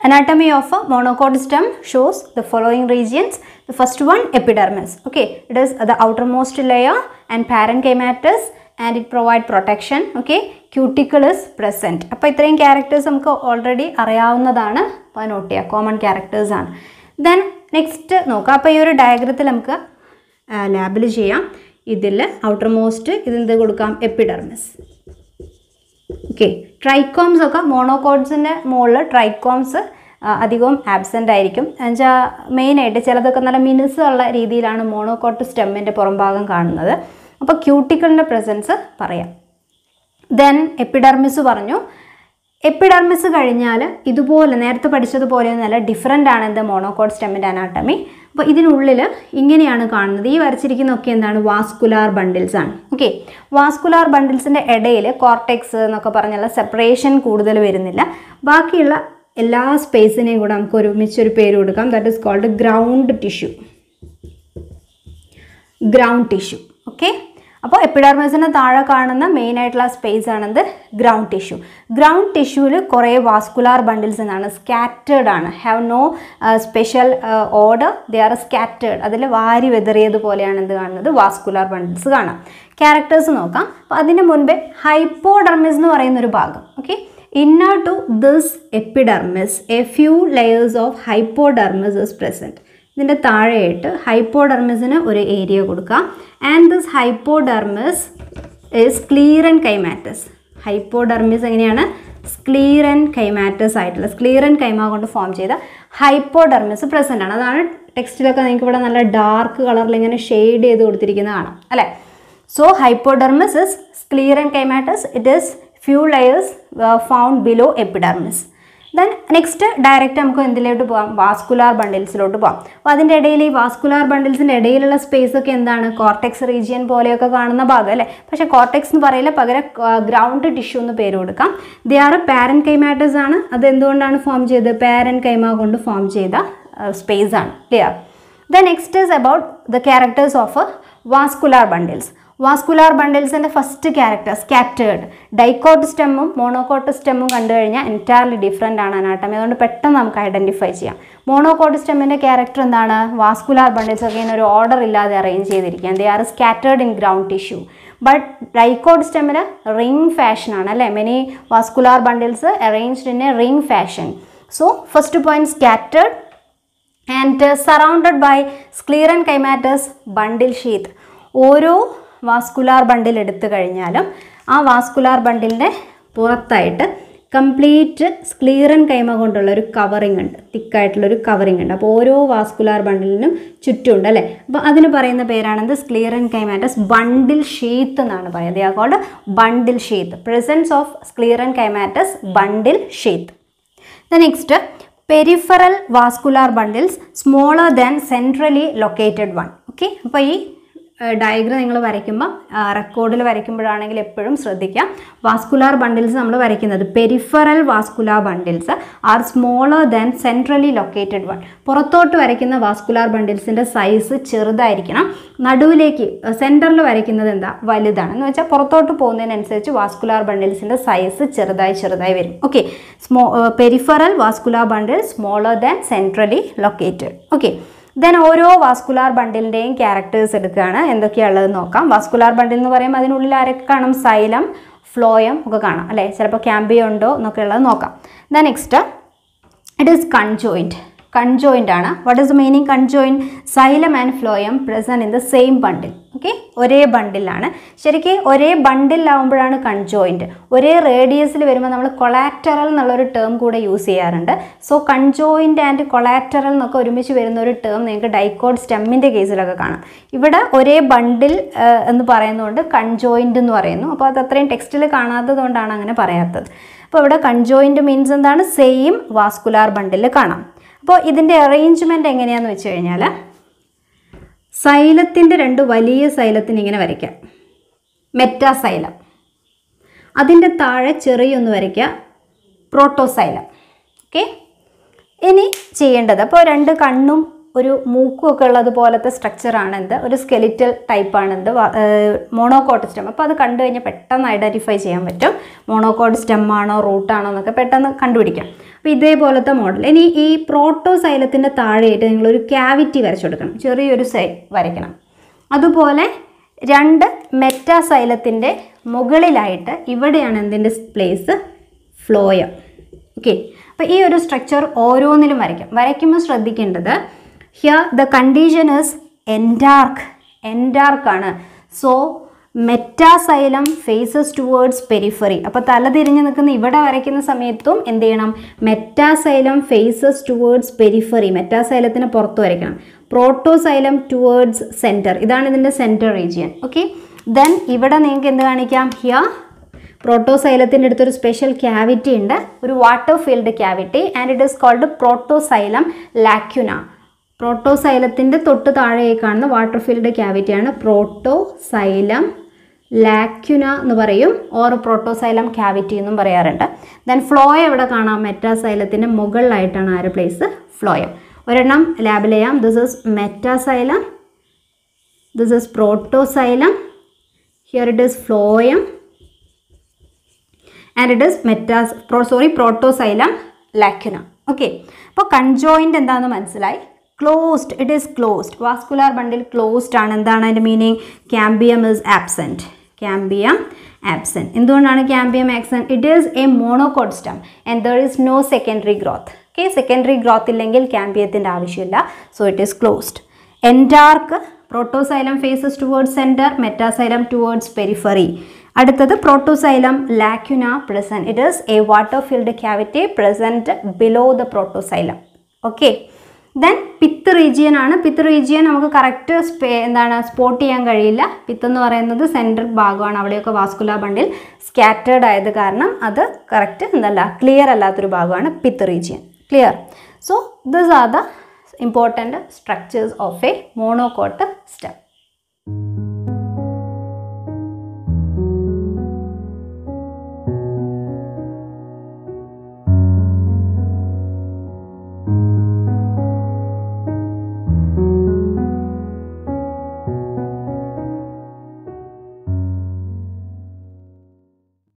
Anatomy of a monocot stem shows the following regions. The first one, epidermis. Okay, it is the outermost layer and parenchymatous, and it provide protection. Okay, cuticle is present. അപ്പോൾ ഇത്രയും characters നമുക്ക് already അറിയാവുന്നതാണ്. അപ്പോൾ not ചെയ്യുക, common characters ആണ്. Then next നോക്കാം. അപ്പോൾ ഈ ഒരു ഡയഗ്രത്തിൽ നമുക്ക് ലാബിൽ ചെയ്യാം. ഇതിൽ outermost ഇതെന്ത് കൊടുക്കാം? എപ്പിഡെർമിസ്. ഓക്കെ, ട്രൈക്കോംസ് ഒക്കെ മോണോകോട്സിൻ്റെ മുകളിൽ ട്രൈക്കോംസ് അധികവും ആബ്സെൻ്റ് ആയിരിക്കും. എന്നുവെച്ചാൽ മെയിനായിട്ട് ചിലതൊക്കെ നല്ല മിനുസുള്ള രീതിയിലാണ് മോണോകോട്ട് സ്റ്റെമ്മിൻ്റെ പുറംഭാഗം കാണുന്നത്. അപ്പോൾ ക്യൂട്ടിക്കിളിൻ്റെ പ്രസൻസ് പറയാം. ദെൻ എപ്പിഡെർമിസ് പറഞ്ഞു. എപ്പിഡെർമിസ് കഴിഞ്ഞാൽ ഇതുപോലെ നേരത്തെ പഠിച്ചതുപോലെ നല്ല ഡിഫറെൻ്റ് ആണ് എന്ത് മോണോകോട്ട് സ്റ്റെമ്മിൻ്റെ അനാട്ടമി. അപ്പോൾ ഇതിനുള്ളിൽ ഇങ്ങനെയാണ് കാണുന്നത്. ഈ വരച്ചിരിക്കുന്നതൊക്കെ എന്താണ്? വാസ്കുലാർ ബണ്ടിൽസ് ആണ്. ഓക്കെ, വാസ്കുലാർ ബണ്ടിൽസിൻ്റെ ഇടയിൽ കോർട്ടെക്സ് എന്നൊക്കെ പറഞ്ഞുള്ള സെപ്പറേഷൻ കൂടുതൽ വരുന്നില്ല. ബാക്കിയുള്ള എല്ലാ സ്പേസിനെയും കൂടെ നമുക്ക് ഒരുമിച്ചൊരു പേര് കൊടുക്കാം. That is called ground tissue. Ground tissue. Okay, അപ്പോൾ എപ്പിഡെർമിസിന് താഴെ കാണുന്ന മെയിൻ ആയിട്ടുള്ള സ്പേസ് ആണെന്ത്? Ground tissue. ഗ്രൗണ്ട് ടിഷ്യൂവിൽ കുറേ വാസ്കുലാർ ബണ്ടിൽസ് എന്നാണ്, സ്കാറ്റേർഡ് ആണ്. Have no special order, they are scattered. അതിൽ വാരി വെതറിയതുപോലെയാണ് എന്ത് കാണുന്നത്? വാസ്കുലാർ ബണ്ടിൽസ് കാണാം. ക്യാരക്ടേഴ്സ് നോക്കാം. അപ്പോൾ അതിന് മുൻപേ ഹൈപ്പോഡെർമിസ് എന്ന് പറയുന്നൊരു ഭാഗം. Okay, inner to this epidermis a few layers of hypodermis is present. ഇതിൻ്റെ താഴെയായിട്ട് ഹൈപ്പോഡെർമിസിന് ഒരു ഏരിയ കൊടുക്കുക. And this hypodermis is sclerenchymatous. Hypodermis എങ്ങനെയാണ്? സ്ക്ലീറൻകൈമാറ്റസ് ആയിട്ടുള്ള സ്ക്ലീറൻകൈമ കൊണ്ട് ഫോം ചെയ്ത ഹൈപ്പോഡെർമിസ് പ്രസൻ്റ് ആണ്. അതാണ് ടെക്സ്റ്റിലൊക്കെ നിങ്ങൾക്ക് ഇവിടെ നല്ല ഡാർക്ക് കളറിൽ ഇങ്ങനെ ഷെയ്ഡ് ചെയ്ത് കൊടുത്തിരിക്കുന്നത് കാണാം അല്ലേ. So hypodermis is sclerenchymatous. It is few layers found below epidermis. Then next direct നമുക്ക് എന്തിലോട്ട് പോകാം? വാസ്കുലാർ ബണ്ടിൽസിലോട്ട് പോകാം. അപ്പോൾ അതിൻ്റെ ഇടയിൽ ഈ വാസ്കുലാർ ബണ്ടിൽസിൻ്റെ ഇടയിലുള്ള സ്പേസ് ഒക്കെ എന്താണ്? കോർട്ടെക്സ് റീജിയൻ പോലെയൊക്കെ കാണുന്ന ഭാഗം അല്ലേ. പക്ഷേ കോർട്ടെക്സ് എന്ന് പറയില്ല, പകരം ഗ്രൗണ്ട് ടിഷ്യൂ എന്ന് പേര് കൊടുക്കാം. ദേ ആർ പാരൻകൈമാറ്റസ് ആണ്. അത് എന്തുകൊണ്ടാണ് ഫോം ചെയ്തത്? പാരൻകൈമ കൊണ്ട് ഫോം ചെയ്ത സ്പേസ് ആണ്. Clear? The next is about the characters of vascular bundles. Vascular ബണ്ടിൽസിൻ്റെ ഫസ്റ്റ് ക്യാരക്ടർ സ്കാറ്റേർഡ്. ഡൈക്കോട്ട് സ്റ്റെമ്മും മോണോകോട്ട് സ്റ്റെമ്മും കണ്ടു കഴിഞ്ഞാൽ എൻറ്റയർലി ഡിഫറെൻ്റ് ആണ് അനാട്ടമി. അതുകൊണ്ട് പെട്ടെന്ന് നമുക്ക് ഐഡൻറ്റിഫൈ ചെയ്യാം. മോണോകോട്ട് സ്റ്റെമ്മിൻ്റെ ക്യാരക്ടർ എന്താണ്? വാസ്കുലാർ ബണ്ടിൽസ് ഒക്കെ ഒരു ഓർഡർ ഇല്ലാതെ അറേഞ്ച് ചെയ്തിരിക്കുകയാണ്. They are scattered in ground tissue. But dicot സ്റ്റെമ്മിൽ റിംഗ് ഫാഷനാണ് അല്ലേ. Many vascular bundles arranged in a ring fashion. So first point scattered and surrounded by sclerenchymatous bundle sheath. ഓരോ vascular bundle എടുത്തു കഴിഞ്ഞാലും ആ vascular ബണ്ടിലിൻ്റെ പുറത്തായിട്ട് complete സ്ക്ലീറൻകൈമ കൊണ്ടുള്ള ഒരു covering ഉണ്ട്, തിക്കായിട്ടുള്ളൊരു കവറിങ് ഉണ്ട്. അപ്പോൾ ഓരോ വാസ്കുലാർ ബണ്ടിലിനും ചുറ്റുമുണ്ട് അല്ലേ. അപ്പോൾ അതിന് പറയുന്ന പേരാണെന്ത്? സ്ക്ലീറൻകൈമാറ്റസ് ബണ്ടിൽ ഷീത്ത് എന്നാണ് പറയുന്നത്. They are called bundle sheath. Presence of sclerenchymatous bundle sheath. The next peripheral vascular bundles smaller than centrally located one. Okay, അപ്പോൾ ഈ ഡയഗ്രം നിങ്ങൾ വരയ്ക്കുമ്പോൾ റെക്കോർഡിൽ വരയ്ക്കുമ്പോഴാണെങ്കിൽ എപ്പോഴും ശ്രദ്ധിക്കാം. വാസ്കുലാർ ബണ്ടിൽസ് നമ്മൾ വരയ്ക്കുന്നത് peripheral vascular bundles are smaller than centrally located one. പുറത്തോട്ട് വരയ്ക്കുന്ന വാസ്കുലാർ ബണ്ടിൽസിൻ്റെ സൈസ് ചെറുതായിരിക്കണം. നടുവിലേക്ക് സെൻറ്ററിൽ വരയ്ക്കുന്നത് എന്താ? വലുതാണ്. എന്ന് വെച്ചാൽ പുറത്തോട്ട് പോകുന്നതിനനുസരിച്ച് വാസ്കുലാർ ബണ്ടിൽസിൻ്റെ സൈസ് ചെറുതായി വരും. Okay, peripheral vascular bundle smaller than centrally located. Okay, then ഓരോ വാസ്കുലാർ ബണ്ടിലിൻ്റെയും ക്യാരക്ടേഴ്സ് എടുക്കുകയാണ്. എന്തൊക്കെയാണുള്ളത് നോക്കാം. വാസ്കുലാർ ബണ്ടിൽ എന്ന് പറയുമ്പോൾ അതിനുള്ളിൽ ആരൊക്കെ കാണും? സൈലം, ഫ്ലോയം ഒക്കെ കാണാം അല്ലേ. ചിലപ്പോൾ ക്യാമ്പിയോ ഉണ്ടോ എന്നൊക്കെ ഉള്ളത് നോക്കാം. Then next it is conjoint. Conjoint ആണ്. What is the meaning? Conjoint xylem and phloem present in the same bundle. Okay, ഒരേ ബണ്ടിലാണ്. ശരിക്കും ഒരേ ബണ്ടിലാവുമ്പോഴാണ് കൺജോയിൻറ്റ്. ഒരേ റേഡിയസിൽ വരുമ്പോൾ നമ്മൾ കൊളാറ്ററൽ എന്നുള്ളൊരു ടേം കൂടെ യൂസ് ചെയ്യാറുണ്ട്. സോ കൺജോയിൻറ്റ് ആൻഡ് കൊളാറ്ററൽ എന്നൊക്കെ ഒരുമിച്ച് വരുന്ന ഒരു ടേം നിങ്ങൾക്ക് ഡൈക്കോട്ട് സ്റ്റെമ്മിൻ്റെ കേസിലൊക്കെ കാണാം. ഇവിടെ ഒരേ ബണ്ടിൽ എന്ന് പറയുന്നതുകൊണ്ട് കൺജോയിൻറ്റ് എന്ന് പറയുന്നു. അപ്പോൾ അത് അത്രയും ടെക്സ്റ്റിൽ കാണാത്തത് കൊണ്ടാണ് അങ്ങനെ പറയാത്തത്. അപ്പോൾ ഇവിടെ കൺജോയിൻറ്റ് മീൻസ് എന്താണ്? സെയിം വാസ്കുലാർ ബണ്ടിൽ കാണാം. അപ്പോൾ ഇതിൻ്റെ അറേഞ്ച്മെൻറ്റ് എങ്ങനെയാണെന്ന് വെച്ച് കഴിഞ്ഞാൽ സൈലത്തിൻ്റെ രണ്ട് വലിയ സൈലത്തിന് ഇങ്ങനെ വരയ്ക്കാം, മെറ്റാസൈലം. അതിൻ്റെ താഴെ ചെറിയൊന്ന് വരയ്ക്കുക, പ്രോട്ടോസൈലം. ഓക്കെ, ഇനി ചെയ്യേണ്ടത് അപ്പോൾ രണ്ട് കണ്ണും ഒരു മൂക്കും ഒക്കെ ഉള്ളതുപോലത്തെ സ്ട്രക്ചറാണ് എന്ത്? ഒരു സ്കെലിറ്റൽ ടൈപ്പാണ് എന്ത്? Monocot stem. അപ്പോൾ അത് കണ്ടു കഴിഞ്ഞാൽ പെട്ടെന്ന് ഐഡൻറ്റിഫൈ ചെയ്യാൻ പറ്റും. മോണോകോട്ട് സ്റ്റെമ്മാണോ റൂട്ടാണോ എന്നൊക്കെ പെട്ടെന്ന് കണ്ടുപിടിക്കാം. അപ്പോൾ ഇതേപോലത്തെ മോഡൽ. ഇനി ഈ പ്രോട്ടോസൈലത്തിൻ്റെ താഴെയായിട്ട് നിങ്ങളൊരു ക്യാവിറ്റി വരച്ചു കൊടുക്കണം, ചെറിയൊരു വരയ്ക്കണം. അതുപോലെ 2 മെറ്റാസൈലത്തിൻ്റെ മുകളിലായിട്ട് ഇവിടെയാണ് എന്തിൻ്റെ പ്ലേസ്, ഫ്ലോയം. ഓക്കെ, അപ്പോൾ ഈ ഒരു സ്ട്രക്ചർ ഓരോന്നിലും വരയ്ക്കുമ്പോൾ ശ്രദ്ധിക്കേണ്ടത് here the condition is endarch ആണ്. So metaxylem faces towards periphery. അപ്പോൾ തല തിരിഞ്ഞ് നിൽക്കുന്ന ഇവിടെ വരയ്ക്കുന്ന സമയത്തും എന്ത് ചെയ്യണം, മെറ്റാസൈലം ഫേസസ് ടുവേർഡ്സ് പെരിഫറി, മെറ്റാസൈലത്തിന് പുറത്ത് വരയ്ക്കണം. പ്രോട്ടോസൈലം ടുവേർഡ്സ് സെൻറ്റർ, ഇതാണ് ഇതിൻ്റെ സെൻറ്റർ റീജിയൻ. ഓക്കെ, ദെൻ ഇവിടെ നിങ്ങൾക്ക് എന്ത് കാണിക്കാം, ഹിയർ പ്രോട്ടോസൈലത്തിൻ്റെ അടുത്തൊരു സ്പെഷ്യൽ ക്യാവിറ്റി ഉണ്ട്, ഒരു water filled cavity, and it is called protoxylem lacuna. പ്രോട്ടോസൈലത്തിൻ്റെ തൊട്ട് താഴെയായി കാണുന്ന വാട്ടർ ഫീൽഡ് ക്യാവിറ്റിയാണ് പ്രോട്ടോസൈലം ലാക്യുന എന്ന് പറയും, ഓർ പ്രോട്ടോസൈലം ക്യാവിറ്റി എന്നും പറയാറുണ്ട്. ദെൻ ഫ്ലോയം എവിടെ കാണാം, മെറ്റാസൈലത്തിൻ്റെ മുകളിലായിട്ടാണ് ആര് പ്ലേസ്, ഫ്ലോയം. ഒരെണ്ണം ലാബിൽ ചെയ്യാം. This is metaxylem, this is protoxylem, here it is phloem, and it is protoxylem lacuna. Okay, അപ്പോൾ കൺജോയിൻ്റ് എന്താണെന്ന് മനസ്സിലായി. Closed, it is closed, vascular bundle closed ആണ്. എന്താണ് അതിൻ്റെ meaning, cambium is absent, cambium absent. എന്തുകൊണ്ടാണ് cambium absent, it is a monocot stem and there is no secondary growth. Okay, secondary growth ഇല്ലെങ്കിൽ ക്യാമ്പിയത്തിൻ്റെ ആവശ്യമില്ല, so it is closed. Endarch, protoxylem faces towards centre, metaxylem towards periphery. അടുത്തത് protoxylem lacuna present, it is a water filled cavity present below the protoxylem. Okay, then pith region ആണ്. Pith region നമുക്ക് correct spot ചെയ്യാൻ കഴിയില്ല. Pith എന്ന് പറയുന്നത് central ഭാഗമാണ്, അവിടെയൊക്കെ vascular ബണ്ടിൽ scattered ആയത് കാരണം അത് കറക്റ്റ് ക്ലിയർ അല്ലാത്തൊരു ഭാഗമാണ് pith region. Clear? So this are the important structures of a monocot stem.